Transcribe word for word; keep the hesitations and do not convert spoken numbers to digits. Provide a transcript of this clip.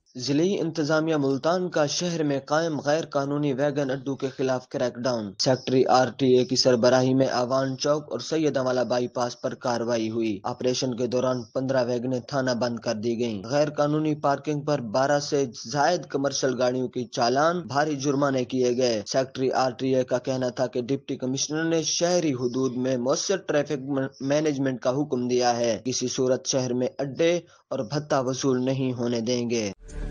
जिले इंतजामिया मुल्तान का शहर में कायम गैर कानूनी वैगन अड्डों के खिलाफ क्रैकडाउन। सेक्रेटरी आरटीए की सरबराही में आवान चौक और सैयदवाला बाईपास पर कार्रवाई हुई। ऑपरेशन के दौरान पंद्रह वैगनें थाना बंद कर दी गयी। गैर कानूनी पार्किंग पर बारह से जायद कमर्शियल गाड़ियों की चालान, भारी जुर्माने किए गए। सेक्रेटरी आरटीए का कहना था कि डिप्टी कमिश्नर ने शहरी हुदूद में मौसर ट्रैफिक मैनेजमेंट का हुक्म दिया है, किसी सूरत शहर में अड्डे और भत्ता वसूल नहीं होने देंगे।